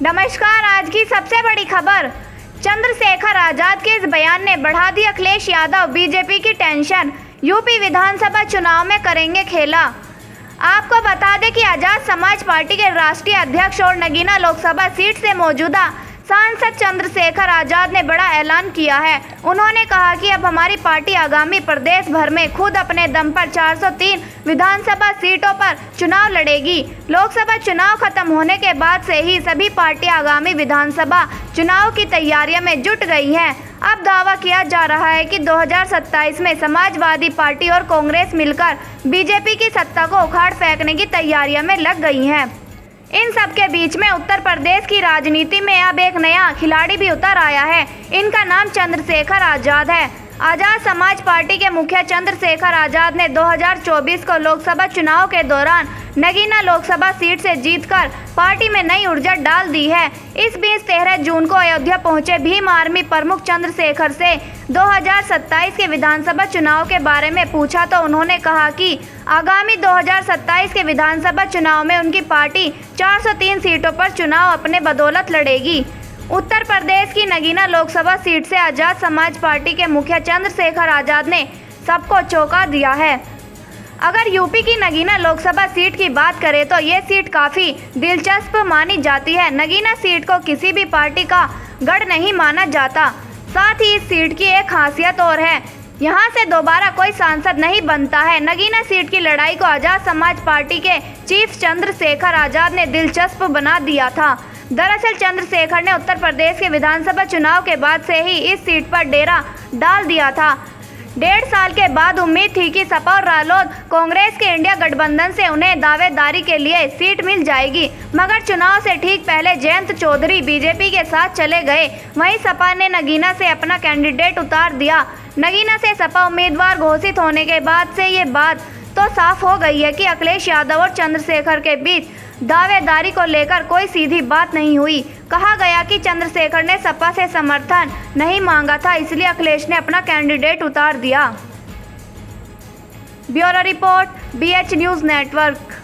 नमस्कार। आज की सबसे बड़ी खबर, चंद्रशेखर आजाद के इस बयान ने बढ़ा दी अखिलेश यादव बीजेपी की टेंशन। यूपी विधानसभा चुनाव में करेंगे खेला। आपको बता दें कि आजाद समाज पार्टी के राष्ट्रीय अध्यक्ष और नगीना लोकसभा सीट से मौजूदा सांसद चंद्रशेखर आजाद ने बड़ा ऐलान किया है। उन्होंने कहा कि अब हमारी पार्टी आगामी प्रदेश भर में खुद अपने दम पर 403 विधानसभा सीटों पर चुनाव लड़ेगी। लोकसभा चुनाव खत्म होने के बाद से ही सभी पार्टियां आगामी विधानसभा चुनाव की तैयारियों में जुट गई हैं। अब दावा किया जा रहा है कि 2027 में समाजवादी पार्टी और कांग्रेस मिलकर बीजेपी की सत्ता को उखाड़ फेंकने की तैयारियों में लग गई हैं। इन सब के बीच में उत्तर प्रदेश की राजनीति में अब एक नया खिलाड़ी भी उतर आया है। इनका नाम चंद्रशेखर आजाद है। आजाद समाज पार्टी के मुखिया चंद्रशेखर आजाद ने 2024 को लोकसभा चुनाव के दौरान नगीना लोकसभा सीट से जीतकर पार्टी में नई ऊर्जा डाल दी है। इस बीच 13 जून को अयोध्या पहुंचे भीम आर्मी प्रमुख चंद्रशेखर से 2027 के विधानसभा चुनाव के बारे में पूछा तो उन्होंने कहा कि आगामी 2027 के विधानसभा चुनाव में उनकी पार्टी 403 सीटों पर चुनाव अपने बदौलत लड़ेगी। उत्तर प्रदेश की नगीना लोकसभा सीट से आजाद समाज पार्टी के मुखिया चंद्रशेखर आजाद ने सबको चौंका दिया है। अगर यूपी की नगीना लोकसभा सीट की बात करें तो ये सीट काफ़ी दिलचस्प मानी जाती है। नगीना सीट को किसी भी पार्टी का गढ़ नहीं माना जाता। साथ ही इस सीट की एक खासियत और है, यहाँ से दोबारा कोई सांसद नहीं बनता है। नगीना सीट की लड़ाई को आजाद समाज पार्टी के चीफ चंद्रशेखर आजाद ने दिलचस्प बना दिया था। दरअसल चंद्रशेखर ने उत्तर प्रदेश के विधानसभा चुनाव के बाद से ही इस सीट पर डेरा डाल दिया था। 1.5 साल के बाद उम्मीद थी कि सपा और रालोद कांग्रेस के इंडिया गठबंधन से उन्हें दावेदारी के लिए सीट मिल जाएगी, मगर चुनाव से ठीक पहले जयंत चौधरी बीजेपी के साथ चले गए। वहीं सपा ने नगीना से अपना कैंडिडेट उतार दिया। नगीना से सपा उम्मीदवार घोषित होने के बाद से ये बात तो साफ हो गई है कि अखिलेश यादव और चंद्रशेखर के बीच दावेदारी को लेकर कोई सीधी बात नहीं हुई। कहा गया कि चंद्रशेखर ने सपा से समर्थन नहीं मांगा था, इसलिए अखिलेश ने अपना कैंडिडेट उतार दिया। Bureau report, BH news network.